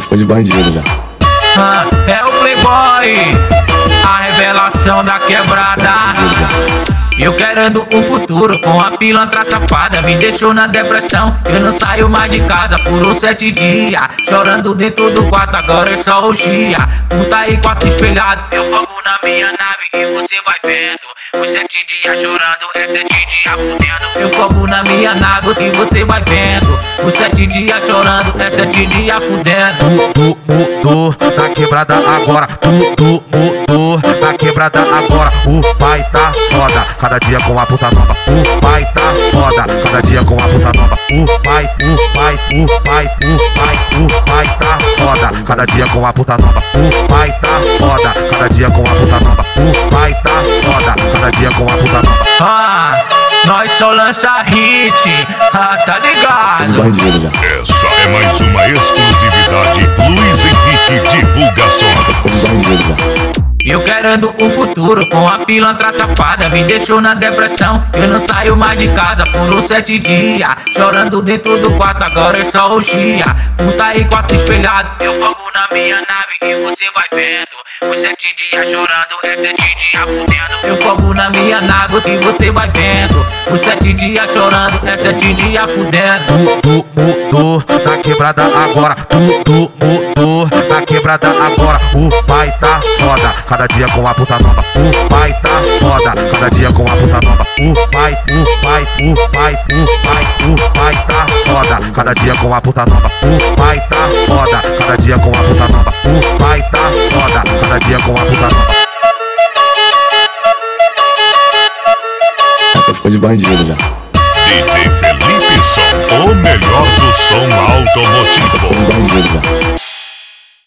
ficou de bandido já. É o Playboy, a revelação da quebrada. Eu querendo um futuro com a pilantra safada. Me deixou na depressão, eu não saio mais de casa por uns 7 dias. Chorando dentro do quarto, agora é só o chia. Puta e quarto espelhado, eu fogo na minha nave e você vai vendo. Os 7 dias chorando, é 7 dias fudendo. Eu fogo na minha nave e você vai vendo. Os 7 dias chorando, é 7 dias fudendo. Tudo mudou na quebrada agora. Tudo mudou na quebrada agora. O pai tá foda, cada dia com a puta nova. O pai tá foda, cada dia com a puta nova. O pai tá foda, cada dia com a puta nova. O pai tá foda, cada dia com a puta nova. O pai tá foda, cada dia com a puta nova. Nós só lança hit, tá ligado? Bandido já. Essa é mais uma exclusividade Luiz Henrique Divulgações. Bandido já. Eu querendo um futuro com a pilantra safada. Me deixou na depressão, eu não saio mais de casa por uns 7 dias. Chorando dentro do quarto, agora é só o chia. Puta e quarto espelhado, eu fogo na minha nave e você vai vendo. Os 7 dias chorando, é 7 dias fudendo. Eu fogo na minha nave e você vai vendo. Os 7 dias chorando, é 7 dias fudendo. Tudo mudou na quebrada agora. Tudo mudou na quebrada agora. O pai tá foda, cada dia com a puta nova. O pai tá foda, cada dia com a puta nova. O pai tá foda, cada dia com a puta nova. O pai tá foda, cada dia com a puta nova. O pai tá foda, cada dia com a puta nova. Essa ficou de bandido já. DJ Felipe Som, o melhor do som automotivo. Bandido já.